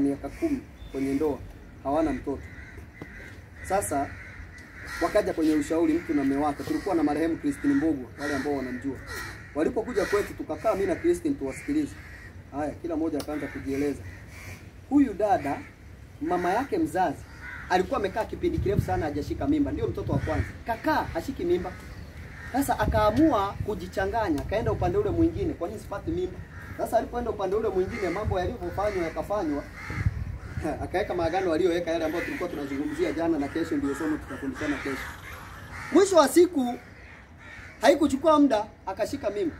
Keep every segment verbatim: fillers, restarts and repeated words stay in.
miaka kumi kwenye ndoa hawana mtoto. Sasa wakaja kwenye ushauri mtu na mume wake. Tulikuwa na marehemu Christine Mbogo, wale ambao wanamjua. Walipokuja kwetu tukakaa mimi na Christine tuwasikilize. Haya, kila mmoja akaanza kujieleza. Huyu dada mama yake mzazi alikuwa amekaa kipindi kirefu sana hajashika mimba, ndio mtoto wa kwanza. Kakaa hashiki mimba. Sasa akaamua kujichanganya, kaenda upande ule mwingine, kwa nini sipati mimba? Sasa alipoenda upande ule mwingine mambo yalivyofanywa yakafanywa. Akaweka maagano aliyoweka yale ambayo tulikuwa tunazungumzia jana, na kesho ndio somo tutafundishana kesho. Mwisho wa siku haikuchukua muda akashika mimba.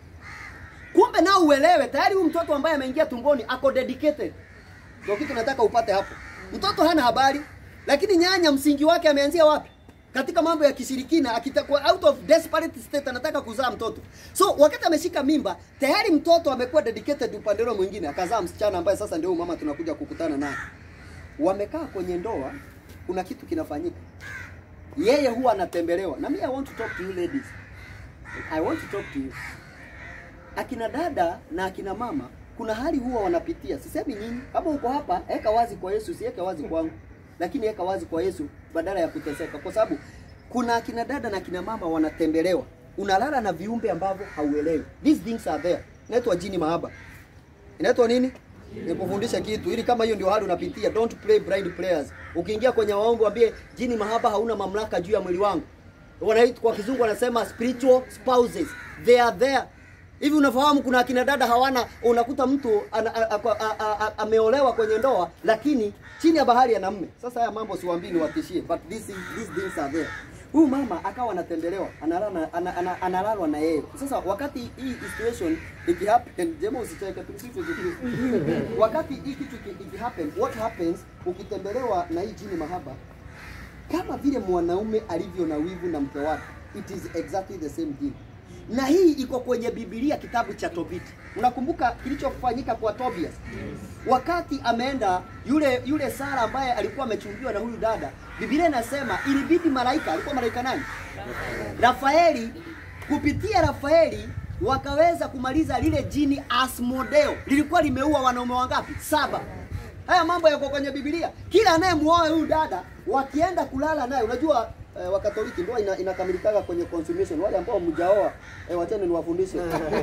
Kumbe nao uelewe tayari huyu mtoto ambaye ameingia tumboni ako dedicated. Ndio kitu nataka upate hapo. Mtoto hana habari, lakini nyanya msingi wake ameanzia wapi? Katika mambo ya kishirikina, akitakuwa out of desperate state anataka kuzaa mtoto. So wakati ameshika mimba, tayari mtoto amekuwa dedicated upande ule mwingine, akazaa msichana ambaye sasa ndio mama tunakuja kukutana naye. Wamekaa kwenye ndoa, kuna kitu kinafanyika. Yeye huwa anatembelewa. Na mimi I want to talk to you ladies. I want to talk to you. Akina dada na akina mama kuna hali huwa wanapitia. Sisemi nyinyi, kama uko hapa, eka wazi kwa Yesu, siweke wazi kwangu. Lakini eka wazi kwa Yesu badala ya kuteseka, kwa sababu kuna akina dada na akina mama wanatembelewa. Unalala na viumbe ambavyo hauelewi. These things are there. Inaitwa jini mahaba. Inaitwa nini? Nikufundisha kitu ili kama hiyo ndio hali unapitia, don't play blind players. Ukiingia kwenye waongo ambie jini mahaba hauna mamlaka juu ya mwili wangu. Wanaitwa kwa kizungu wanasema spiritual spouses. They are there. Hivi unafahamu kuna akina dada hawana, unakuta mtu ameolewa kwenye ndoa lakini chini ya bahari ana mume. Sasa haya mambo siwaambii niwatishie, but this these things are there. Huyu mama akawa anatembelewa, analala analalwa na yeye. Sasa wakati hii situation iki happen, jema usicheke tumsifu Yesu. Wakati hii kitu iki happen, what happens ukitembelewa na hii jini mahaba? Kama vile mwanaume alivyo na wivu na mke wake, it is exactly the same thing. Na hii iko kwenye Biblia kitabu cha Tobiti. Unakumbuka kilichofanyika kwa Tobias? Wakati ameenda yule yule Sara ambaye alikuwa amechumbiwa na huyu dada, Biblia inasema ilibidi malaika, alikuwa malaika nani? Rafaeli. Kupitia Rafaeli wakaweza kumaliza lile jini Asmodeo. Lilikuwa limeua wanaume wangapi? Saba. Haya mambo yako kwenye Biblia. Kila anayemuoa huyu dada wakienda kulala naye, unajua Eh, Wakatoliki ndoa ina, inakamilikaga kwenye consummation. Wale ambao mjaoa eh, wacheni niwafundishe.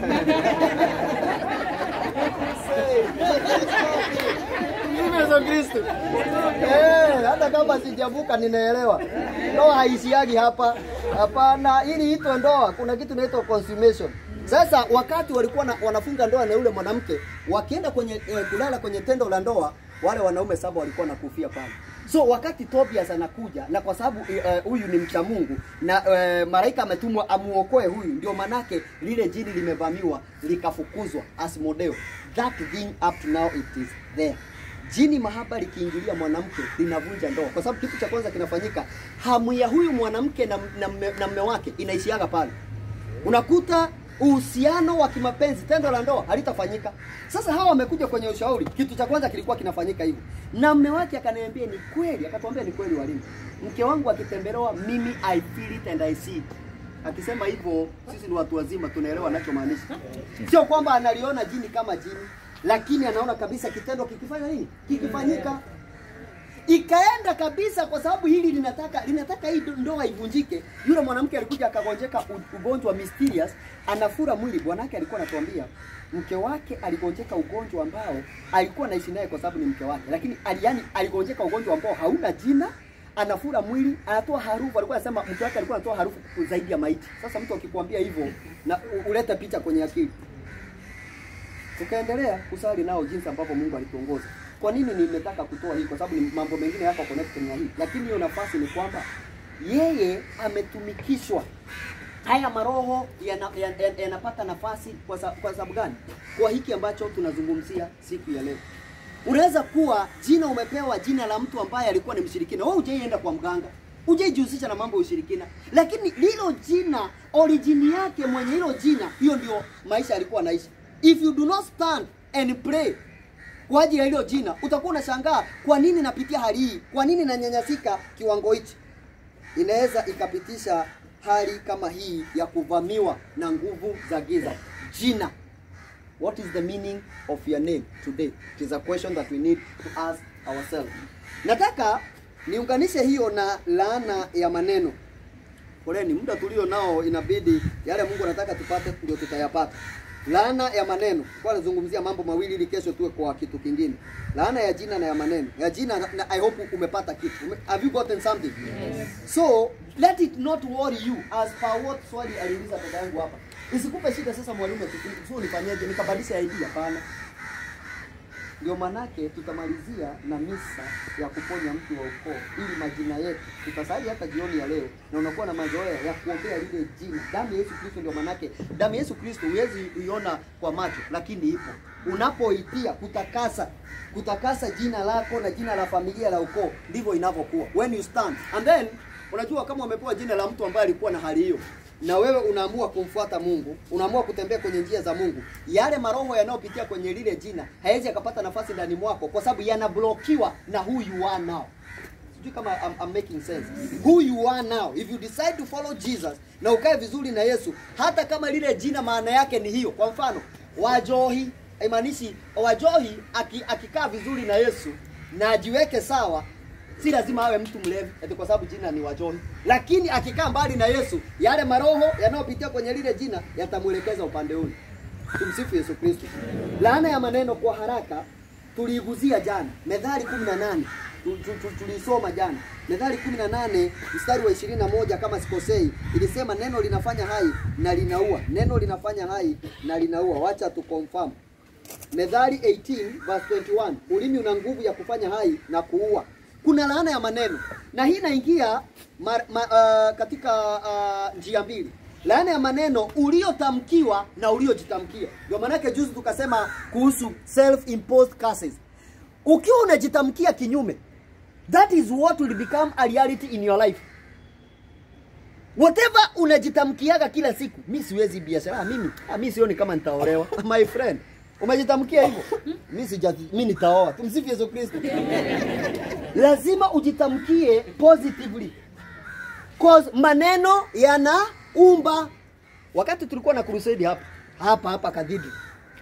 Yesu Kristo. Eh, hata kama sijavuka ninaelewa. Ndoa haishiagi hapa. Hapana, ili ito ndoa kuna kitu inaitwa consummation. Sasa wakati walikuwa na, wanafunga ndoa na yule mwanamke, wakienda kwenye eh, kulala kwenye tendo la ndoa, wale wanaume saba walikuwa nakufia pale. So wakati Tobias anakuja, na kwa sababu huyu uh, ni mcha Mungu na uh, malaika ametumwa amuokoe huyu, ndio manake lile jini limevamiwa likafukuzwa Asmodeo. That thing up to now it is there. Jini mahaba likiingilia mwanamke linavunja ndoa, kwa sababu kitu cha kwanza kinafanyika, hamu ya huyu mwanamke na na, na mume wake inaishiaga pale. Unakuta uhusiano wa kimapenzi, tendo la ndoa halitafanyika. Sasa hawa wamekuja kwenye ushauri, kitu cha kwanza kilikuwa kinafanyika hivyo. Na mume wake akaniambia ni kweli, akatuambia ni kweli walimu. Mke wangu akitembelewa mimi I feel it and I see it. Akisema hivyo sisi ni watu wazima tunaelewa anachomaanisha. Sio kwamba analiona jini kama jini, lakini anaona kabisa kitendo kikifanya nini? Kikifanyika. Ikaenda kabisa, kwa sababu hili linataka linataka hii ndoa ivunjike. Yule mwanamke alikuja akagonjeka ugonjwa mysterious, anafura mwili. Bwanake alikuwa anatuambia mke wake aligonjeka ugonjwa ambao alikuwa anaishi naye kwa sababu ni mke wake, lakini yani aligonjeka ugonjwa ambao hauna jina, anafura mwili, anatoa harufu. Alikuwa anasema mke wake alikuwa anatoa harufu zaidi ya maiti. Sasa mtu akikwambia hivyo na uleta picha kwenye akili. Tukaendelea kusali nao jinsi ambavyo Mungu alituongoza. Kwa nini nimetaka kutoa hii? Kwa sababu ni mambo mengine yako connected na hii. Lakini hiyo nafasi ni kwamba yeye ametumikishwa. Haya maroho yanapata yana, yana nafasi kwa sababu, kwa sababu gani? Kwa hiki ambacho tunazungumzia siku ya leo. Unaweza kuwa jina umepewa jina la mtu ambaye alikuwa ni mshirikina. Wewe hujaienda kwa mganga, hujajihusisha na mambo ya ushirikina, lakini lilo jina, origin yake mwenye hilo jina, hiyo ndio maisha alikuwa anaishi. If you do not stand and pray kwa ajili ya hilo jina, utakuwa unashangaa kwa nini napitia hali hii, kwa nini nanyanyasika kiwango hichi. Inaweza ikapitisha hali kama hii ya kuvamiwa na nguvu za giza. Jina What is the meaning of your name today? It is a question that we need to ask ourselves. Nataka niunganishe hiyo na laana ya maneno. Poleni, muda tulio nao inabidi yale Mungu anataka tupate ndio tutayapata. Laana ya maneno. Kwa nazungumzia mambo mawili ili kesho tuwe kwa kitu kingine. Laana ya jina na ya maneno. Ya jina na, I hope umepata kitu. Have you gotten something? Yes. So, let it not worry you as per what swali aliuliza dada yangu hapa. Isikupe shida sasa mwalimu sio nifanyaje nikabadilisha idea hapana. Ndio manake tutamalizia na misa ya kuponya mtu wa ukoo ili majina yetu tutasali hata jioni ya leo na unakuwa na mazoea ya kuombea lile jina. Damu ya Yesu Kristo ndio manake damu ya Yesu Kristo huwezi kuiona kwa macho lakini ipo. Unapoitia kutakasa kutakasa jina lako na jina la familia la ukoo ndivyo inavyokuwa. When you stand and then unajua kama umepewa jina la mtu ambaye alikuwa na hali hiyo na wewe unaamua kumfuata Mungu, unaamua kutembea kwenye njia za Mungu, yale maroho yanayopitia kwenye lile jina haiwezi akapata nafasi ndani mwako kwa sababu yanablokiwa na who you are now. Sijui kama I'm, I'm making sense. Who you are now. If you decide to follow Jesus na ukae vizuri na Yesu, hata kama lile jina maana yake ni hiyo. Kwa mfano, Wajohi, haimaanishi Wajohi akikaa vizuri na Yesu na ajiweke sawa, si lazima awe mtu mlevi eti kwa sababu jina ni Wajohi. Lakini akikaa mbali na Yesu, yale maroho yanayopitia kwenye lile jina yatamuelekeza upande ule. Tumsifu Yesu Kristo. Laana ya maneno kwa haraka tuliiguzia jana. Methali kumi na nane tulisoma jana. Methali kumi na nane mstari wa ishirini na moja kama sikosei ilisema neno linafanya hai na linaua. Neno linafanya hai na linaua. Wacha tu confirm. Methali eighteen verse twenty-one, ulimi una nguvu ya kufanya hai na kuua. Kuna laana ya maneno. Na hii inaingia uh, katika uh, njia mbili. Laana ya maneno uliotamkiwa na uliojitamkia. Ndio maana yake juzi tukasema kuhusu self-imposed curses. Ukiwa unajitamkia kinyume, that is what will become a reality in your life. Whatever unajitamkiaga kila siku, mimi siwezi biashara, mimi, mimi sioni kama nitaolewa. My friend, umejitamkia hivyo? Mimi sijazi, mimi nitaoa. Tumsifu Yesu Kristo. Lazima ujitamkie positively. Cause maneno yanaumba. Wakati tulikuwa na crusade hapa, hapa hapa Cathedral.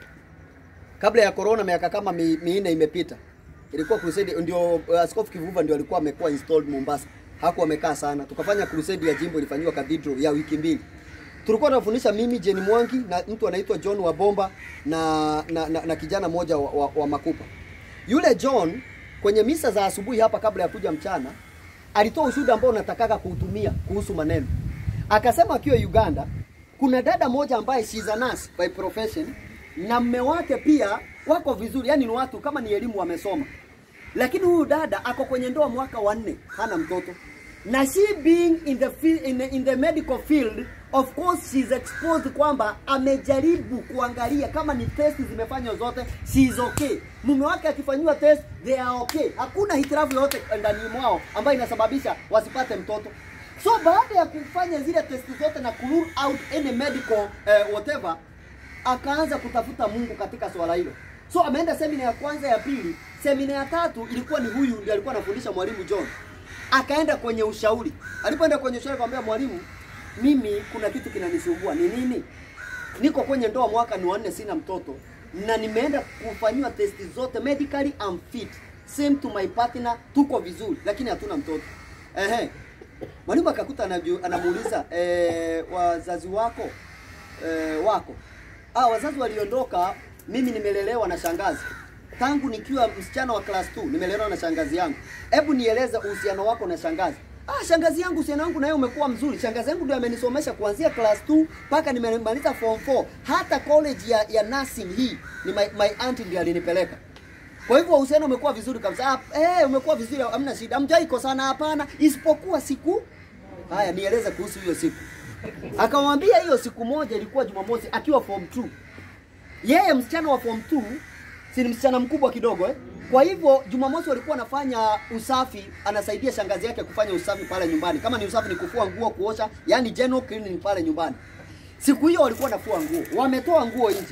Kabla ya corona miaka kama minne imepita. Ilikuwa crusade ndio uh, Askofu Kivuva ndio alikuwa amekuwa installed Mombasa. Hakuwa amekaa sana. Tukafanya crusade ya jimbo ilifanywa Cathedral ya wiki mbili. Tulikuwa tunafundisha mimi Jeni Mwangi na mtu anaitwa John Wabomba na na, na, na kijana mmoja wa, wa, wa Makupa. Yule John kwenye misa za asubuhi hapa kabla ya kuja mchana alitoa ushuhuda ambao natakaga kuutumia kuhusu maneno. Akasema akiwa Uganda kuna dada moja ambaye she's a nurse by profession na mume wake pia wako vizuri, yani ni watu kama ni elimu wamesoma. Lakini huyu dada ako kwenye ndoa mwaka wa nne, hana mtoto. Na she being in the field, in the, in the medical field, of course she's exposed kwamba amejaribu kuangalia kama ni test zimefanywa zote, she's okay. Mume wake akifanywa test, they are okay. Hakuna hitilafu yote ndani mwao ambayo inasababisha wasipate mtoto. So baada ya kufanya zile test zote na rule out any medical uh, whatever, akaanza kutafuta Mungu katika swala hilo. So ameenda semina ya kwanza, ya pili, semina ya tatu ilikuwa ni huyu ndiye alikuwa anafundisha mwalimu John. Akaenda kwenye ushauri. Alipoenda kwenye ushauri akamwambia mwalimu, mimi kuna kitu kinanisumbua. Ni nini? Niko kwenye ndoa mwaka ni wanne sina mtoto na nimeenda kufanywa testi zote medically I'm fit. Same to my partner, tuko vizuri lakini hatuna mtoto. Ehe. Mwalimu akakuta anamuuliza eh, wazazi wako eh, wako. Ah, wazazi waliondoka, mimi nimelelewa na shangazi. Tangu nikiwa msichana wa class two nimelelewa na shangazi yangu. Hebu nieleze uhusiano wako na shangazi. Ah, shangazi yangu uhusiano wangu naye umekuwa mzuri. Shangazi yangu ndio amenisomesha kuanzia class two mpaka nimemaliza form four. Hata college ya, ya nursing hii ni my, my auntie ndiye alinipeleka. Kwa hivyo uhusiano umekuwa vizuri kabisa. Ah, eh umekuwa vizuri, hamna shida. Hamjaiko sana hapana, isipokuwa siku. Haya, nieleze kuhusu hiyo siku. Akamwambia hiyo siku moja ilikuwa Jumamosi akiwa form two. Yeye msichana wa form two, si ni msichana mkubwa kidogo eh? Kwa hivyo Jumamosi walikuwa anafanya usafi, anasaidia shangazi yake kufanya usafi pale nyumbani. Kama ni usafi ni kufua nguo, kuosha, yani general cleaning pale nyumbani. Siku hiyo walikuwa wanafua nguo. Wametoa nguo nje.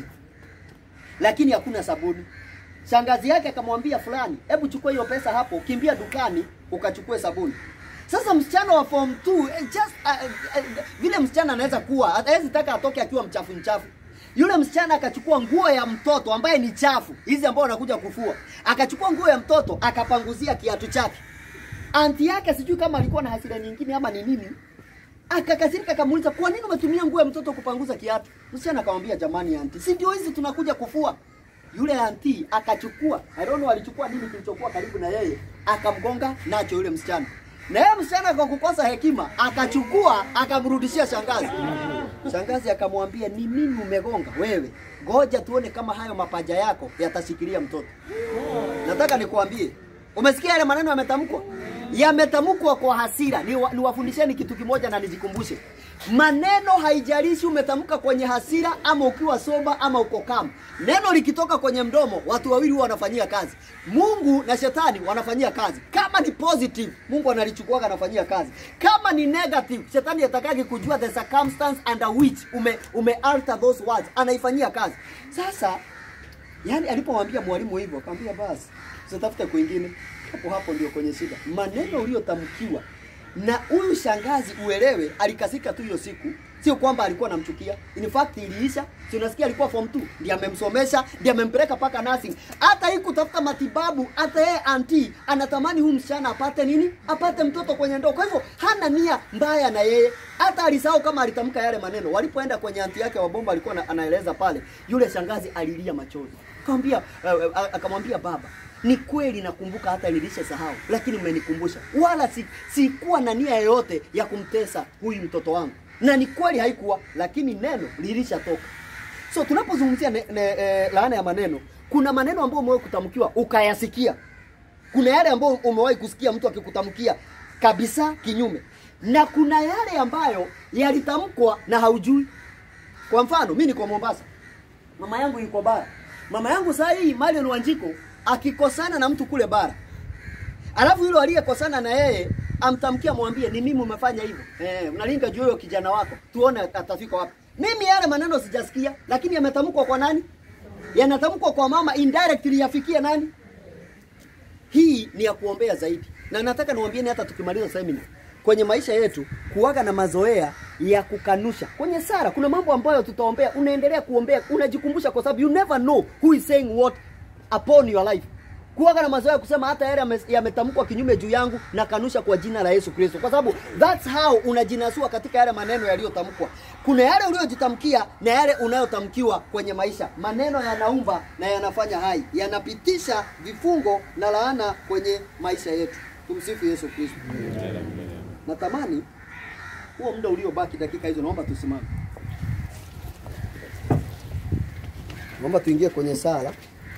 Lakini hakuna sabuni. Shangazi yake akamwambia fulani, hebu chukua hiyo pesa hapo, kimbia dukani ukachukue sabuni. Sasa msichana wa form two, just uh, uh, vile msichana anaweza kuwa, hawezi taka atoke akiwa mchafu mchafu. Yule msichana akachukua nguo ya mtoto ambaye ni chafu, hizi ambao wanakuja kufua. Akachukua nguo ya mtoto akapanguzia kiatu chake. Anti yake sijui kama alikuwa na hasira nyingine ama ni nini. Akakasirika akamuuliza, "Kwa nini umetumia nguo ya mtoto kupanguza kiatu?" Msichana akamwambia, "Jamani anti, si ndio hizi tunakuja kufua." Yule anti akachukua, I don't know alichukua nini kilichokuwa karibu na yeye, akamgonga nacho yule msichana. Na yeye msichana kwa kukosa hekima akachukua akamrudishia shangazi. Shangazi akamwambia, "Ni mimi umegonga wewe. Ngoja tuone kama hayo mapaja yako yatashikilia mtoto." Nataka nikuambie, umesikia yale maneno yametamkwa? Yametamkwa kwa hasira. Niwafundisheni ni kitu kimoja na nijikumbushe. Maneno haijalishi umetamka kwenye hasira ama ukiwa soba ama uko kama. Neno likitoka kwenye mdomo, watu wawili huwa wanafanyia kazi. Mungu na shetani wanafanyia kazi. Kama ni positive, Mungu analichukua anafanyia kazi. Kama ni negative, shetani atakaki kujua the circumstance under which ume ume alter those words, anaifanyia kazi. Sasa yani alipomwambia mwalimu hivyo, akamwambia basi, usitafute kwingine. Hapo hapo ndio kwenye shida. Maneno uliyotamkiwa na huyu shangazi uelewe, alikasika tu hiyo siku. Sio kwamba alikuwa anamchukia. In fact iliisha. Si unasikia alikuwa form two, ndiye amemsomesha, ndiye amempeleka paka nursing. Hata hii kutafuta matibabu, hata yeye auntie anatamani huyu msichana apate nini? Apate mtoto kwenye ndoa. Kwa hivyo hana nia mbaya na yeye. Hata alisahau kama alitamka yale maneno. Walipoenda kwenye auntie yake wa bomba alikuwa anaeleza pale, yule shangazi alilia machozi. Akamwambia uh, akamwambia baba, "Ni kweli nakumbuka hata nilisha sahau, lakini umenikumbusha. Wala si sikuwa na nia yoyote ya kumtesa huyu mtoto wangu." Na ni kweli haikuwa, lakini neno lilishatoka. So tunapozungumzia e, laana ya maneno, kuna maneno ambayo umewahi kutamkiwa ukayasikia. Kuna yale ambayo umewahi kusikia mtu akikutamkia kabisa kinyume. Na kuna yale ambayo yalitamkwa na haujui. Kwa mfano, mimi niko Mombasa. Mama yangu yuko bara. Mama yangu saa hii Marion Wanjiko akikosana na mtu kule bara, alafu yule aliyekosana na yeye amtamkia, mwambie, "Ni mimi umefanya hivyo. Eh, unalinga juu hiyo kijana wako. Tuone atafika wapi." Mimi yale maneno sijasikia, lakini yametamkwa kwa nani? Yanatamkwa kwa mama, indirectly yafikia nani? Hii ni ya kuombea zaidi. Na nataka niwaambieni hata tukimaliza seminar, kwenye maisha yetu kuwaga na mazoea ya kukanusha. Kwenye sala kuna mambo ambayo tutaombea, unaendelea kuombea, unajikumbusha kwa sababu you never know who is saying what upon your life. Kuwaga na mazoea kusema hata yale yametamkwa kinyume juu yangu na kanusha kwa jina la Yesu Kristo. Kwa sababu that's how unajinasua katika yale maneno yaliyotamkwa. Kuna yale uliyojitamkia na yale unayotamkiwa kwenye maisha. Maneno yanaumba na yanafanya hai, yanapitisha vifungo na laana kwenye maisha yetu. Tumsifu Yesu Kristo. Natamani huo muda uliobaki dakika hizo naomba tusimame. Naomba tuingie kwenye sala.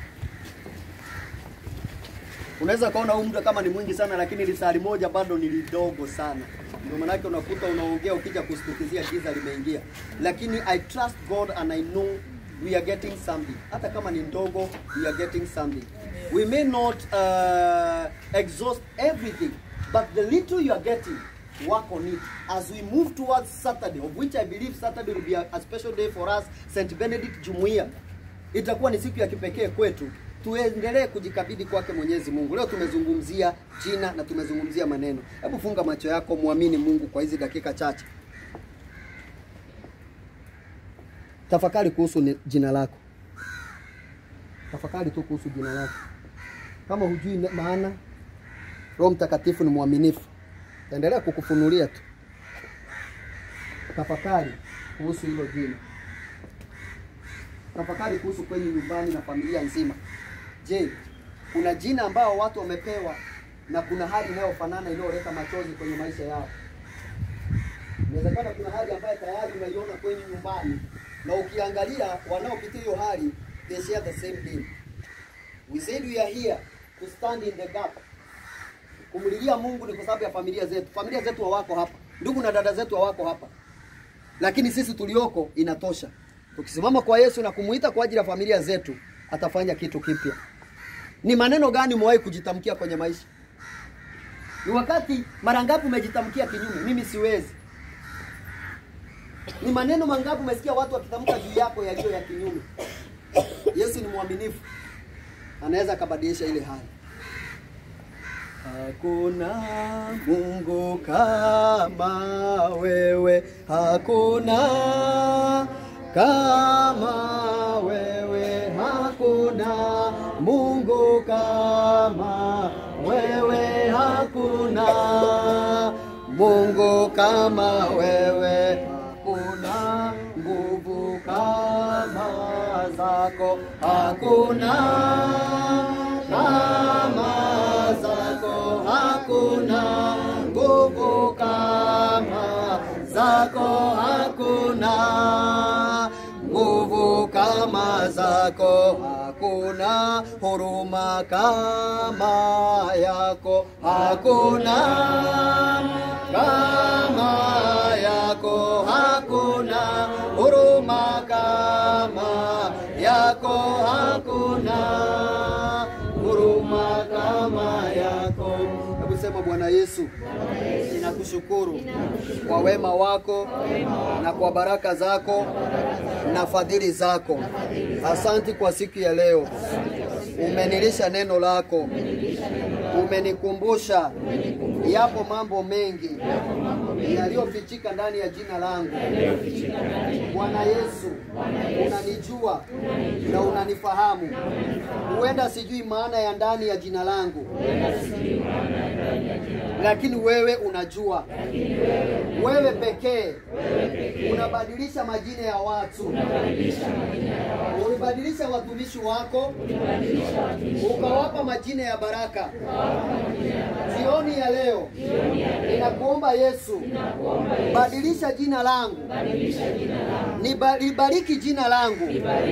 Unaweza kaona huu muda kama ni mwingi sana, lakini lisali moja bado ni lidogo sana. Ndio maana yake unakuta unaongea ukija kustukizia giza limeingia. Lakini I trust God and I know we are getting something. Hata kama ni ndogo, we are getting something. We may not uh, exhaust everything, but the little you are getting, work on it. As we move towards Saturday, of which I believe Saturday will be a, a special day for us, Saint Benedict Jumuiya. Itakuwa ni siku ya kipekee kwetu. Tuendelee kujikabidhi kwake Mwenyezi Mungu. Leo tumezungumzia jina na tumezungumzia maneno. Hebu funga macho yako, muamini Mungu kwa hizi dakika chache. Tafakari kuhusu jina lako. Tafakari tu kuhusu jina lako. Kama hujui maana, Roho Mtakatifu ni mwaminifu. Endelea kukufunulia tu. Tafakari kuhusu hilo jina. Tafakari kuhusu kwenye nyumbani na familia nzima. Je, kuna jina ambao watu wamepewa na kuna hali inayofanana inayoleta machozi kwenye maisha yao? Inawezekana kuna hali ambayo tayari unaiona kwenye nyumbani na ukiangalia wanaopitia hiyo hali, they share the same thing. We said we are here to stand in the gap. Kumlilia Mungu ni kwa sababu ya familia zetu. Familia zetu hawako hapa. Ndugu na dada zetu hawako hapa. Lakini sisi tulioko inatosha. Tukisimama kwa Yesu na kumuita kwa ajili ya familia zetu, atafanya kitu kipya. Ni maneno gani umewahi kujitamkia kwenye maisha? Ni wakati mara ngapi umejitamkia kinyume? Mimi siwezi. Ni maneno mangapi umesikia watu wakitamka juu yako yaliyo ya kinyume? Yesu ni mwaminifu. Anaweza kubadilisha ile hali. Hakuna Mungu kama wewe, hakuna kama wewe, hakuna Mungu kama wewe, hakuna Mungu kama wewe, hakuna nguvu kama zako, hakuna kama zako, hakuna nguvu kama zako, hakuna nguvu kama zako, hakuna huruma kama yako, hakuna kama yako, hakuna huruma kama yako, hakuna huruma kama yako. Hebu sema, Bwana Yesu, ninakushukuru kwa wema wako na kwa baraka zako na fadhili zako. Asante kwa siku ya leo. Umenilisha neno lako, umenikumbusha yapo mambo mengi yaliyofichika ndani ya jina langu. Bwana Yesu, unanijua na unanifahamu. Huenda sijui maana ya ndani ya jina langu, lakini wewe unajua. Wewe pekee unabadilisha majina ya watu. Ulibadilisha watumishi wako, ukawapa majina ya baraka. Jioni ya leo ninakuomba Yesu, badilisha jina langu, libariki jina langu,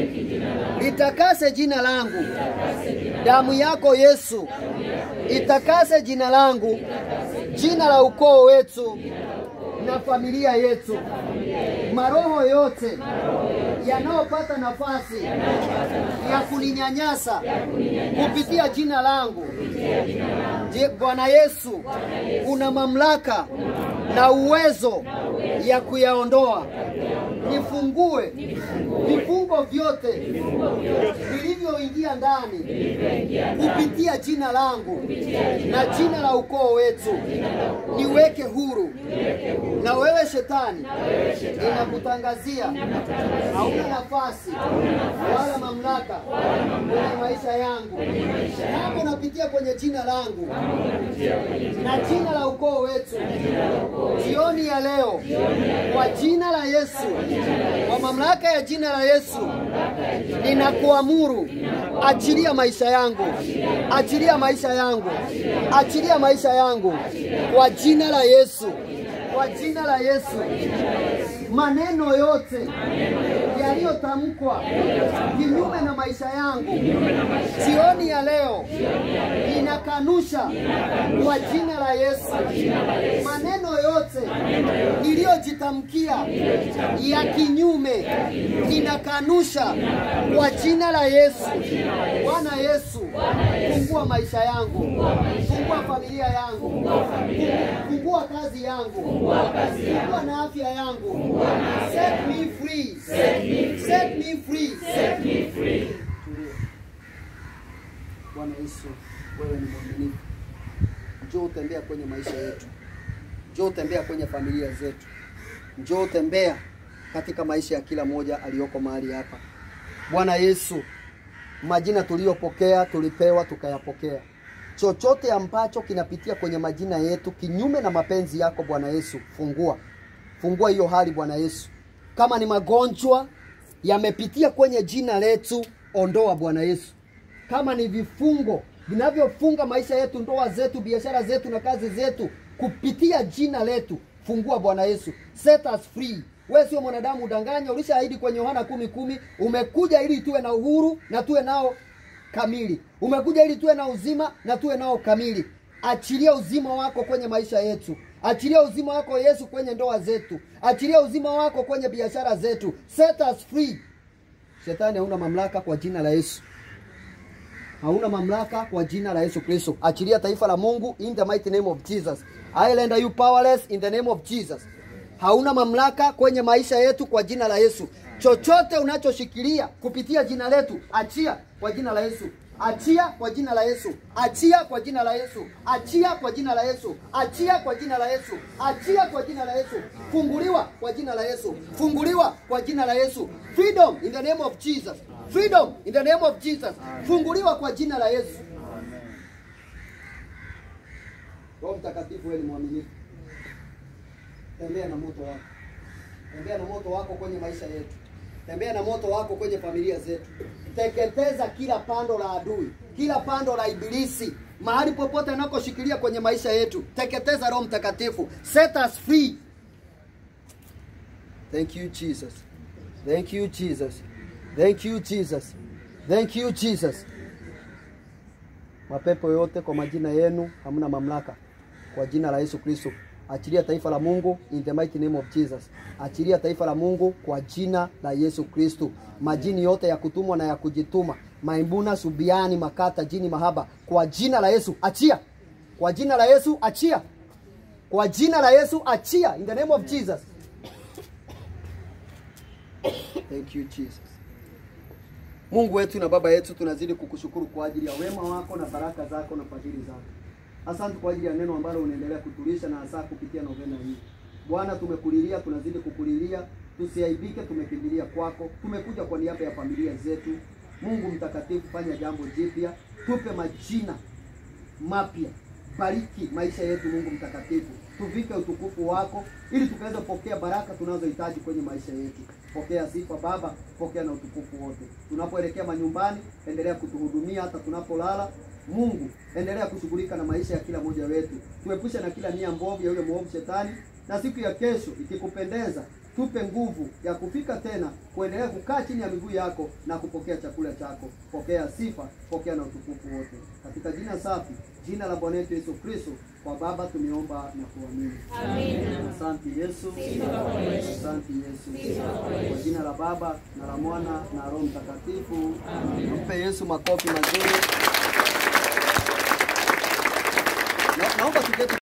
litakase jina langu. Damu yako Yesu itakase jina langu, jina la ukoo wetu na familia yetu. Maroho yote yanayopata nafasi ya kuninyanyasa kupitia jina langu, Bwana Yesu, una mamlaka na uwezo ya kuyaondoa. Nifungue vifungo vyote vilivyoingia ndani kupitia jina langu na jina la ukoo wetu. Niweke huru. Na wewe shetani, ninakutangazia hauna nafasi wala mamlaka kwenye maisha yangu. Kama unapitia kwenye jina langu na jina la ukoo wetu, jioni ya leo, kwa jina la Yesu, kwa mamlaka ya jina la Yesu, ninakuamuru, achilia maisha yangu, achilia maisha yangu, achilia maisha yangu, kwa jina la Yesu, kwa jina la Yesu. Maneno yote yaliyotamkwa kinyume na maisha yangu, jioni ya leo ninakanusha kwa jina la Yesu. Maneno yote niliyojitamkia ya kinyume, ninakanusha kwa jina la Yesu. Bwana Yesu, fungua maisha yangu, fungua familia yangu, fungua kazi yangu, fungua na afya yangu. Set me free. Set me free. Set me free. Set me free. Bwana Yesu, wewe ni mwaminifu. Njoo tembea kwenye maisha yetu. Njoo tembea kwenye familia zetu. Njoo tembea katika maisha ya kila mmoja aliyoko mahali hapa. Bwana Yesu, majina tuliyopokea tulipewa tukayapokea. Chochote ambacho kinapitia kwenye majina yetu kinyume na mapenzi yako Bwana Yesu, fungua. Fungua hiyo hali Bwana Yesu. Kama ni magonjwa yamepitia kwenye jina letu, ondoa Bwana Yesu. Kama ni vifungo vinavyofunga maisha yetu, ndoa zetu, biashara zetu na kazi zetu kupitia jina letu, fungua Bwana Yesu. Set us free. Wewe sio mwanadamu udanganya. Ulishaahidi kwenye Yohana kumi kumi, umekuja ili tuwe na uhuru na tuwe nao kamili. Umekuja ili tuwe na uzima na tuwe nao kamili. Achilia uzima wako kwenye maisha yetu. Achilia uzima wako Yesu kwenye ndoa zetu. Achilia uzima wako kwenye biashara zetu. Set us free. Shetani hauna mamlaka kwa jina la Yesu. Hauna mamlaka kwa jina la Yesu Kristo. Achilia taifa la Mungu in the mighty name of Jesus. I render you powerless in the name of Jesus. Hauna mamlaka kwenye maisha yetu kwa jina la Yesu. Chochote unachoshikilia kupitia jina letu, achia kwa jina la Yesu. Achia kwa jina la Yesu. Achia kwa jina la Yesu. Achia kwa jina la Yesu. Achia kwa jina la Yesu. Achia kwa jina la Yesu. Funguliwa kwa jina la Yesu. Funguliwa kwa jina la Yesu. Freedom in the name of Jesus. Freedom in the name of Jesus. Funguliwa kwa jina la Yesu. Roho Mtakatifu, wewe ni mwaminifu. Tembea na moto wako. Tembea na moto wako kwenye maisha yetu. Tembea na moto wako kwenye familia zetu. Teketeza kila pando la adui, kila pando la ibilisi, mahali popote anakoshikilia kwenye maisha yetu. Teketeza, Roho Mtakatifu. Set us free. Thank you Jesus. Thank you Jesus. Thank you Jesus. Thank you Jesus. Mapepo yote kwa majina yenu hamna mamlaka. Kwa jina la Yesu Kristo. Achilia taifa la Mungu in the mighty name of Jesus. Achilia taifa la Mungu kwa jina la Yesu Kristo. Majini yote ya kutumwa na ya kujituma, maimbuna, subiani, makata, jini mahaba, kwa jina la Yesu achia. Kwa jina la Yesu achia. Kwa jina la Yesu achia in the name of Jesus. Thank you Jesus. Mungu wetu na Baba yetu, tunazidi kukushukuru kwa ajili ya wema wako na baraka zako na fadhili zako. Asante kwa ajili ya neno ambalo unaendelea kutulisha na hasa kupitia novena hii. Bwana, tumekulilia, tunazidi kukulilia, tusiaibike, tumekimbilia kwako. Tumekuja kwa niaba ya familia zetu. Mungu mtakatifu, fanya jambo jipya, tupe majina mapya. Bariki maisha yetu Mungu mtakatifu. Tuvike utukufu wako ili tukaweza kupokea baraka tunazohitaji kwenye maisha yetu. Pokea sifa Baba, pokea na utukufu wote. Tunapoelekea manyumbani, endelea kutuhudumia hata tunapolala. Mungu, endelea kushughulika na maisha ya kila mmoja wetu. Tuepushe na kila nia mbovu ya yule mwovu shetani, na siku ya kesho ikikupendeza, tupe nguvu ya kufika tena kuendelea kukaa chini ya miguu yako na kupokea chakula chako. Pokea sifa, pokea na utukufu wote. Katika jina safi, jina la Bwana wetu Yesu Kristo, kwa Baba tumeomba na kuamini. Amen. Asante Yesu. Asante Yesu. Kwa jina la Baba na la Mwana na Roho Mtakatifu. Amen. Mpe Yesu makofi mazuri. Na, naomba tuketi.